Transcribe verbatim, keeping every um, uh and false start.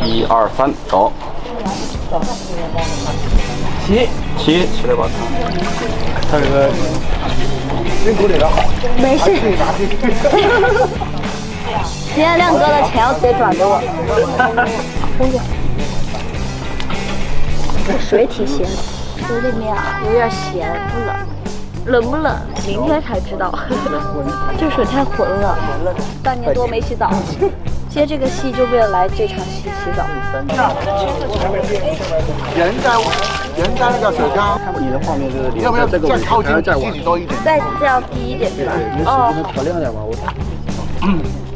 一二三，走。起起起来吧。他这个辛苦你了。 没事。今天亮哥的钱要直接转给我。兄弟，这水挺咸，水里面啊有点咸，不冷。冷不冷？明天才知道。这水太浑了，半年多没洗澡。接这个戏就为了来这场戏洗澡。 人在人在那个水缸， 你的画面就是要不要再靠近自己多一点？ 再这样低一点是吧？ 哦，能调亮点吗？我。